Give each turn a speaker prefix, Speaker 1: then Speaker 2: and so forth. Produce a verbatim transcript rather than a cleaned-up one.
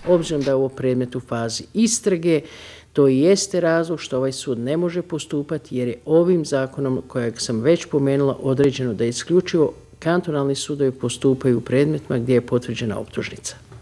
Speaker 1: Obzirom da je ovo predmet u fazi istrage, to i jeste razlog što ovaj sud ne može postupati jer je ovim zakonom kojeg sam već pomenula određeno da isključivo kantonalni sudovi postupaju u predmetima gdje je potvrđena optužnica.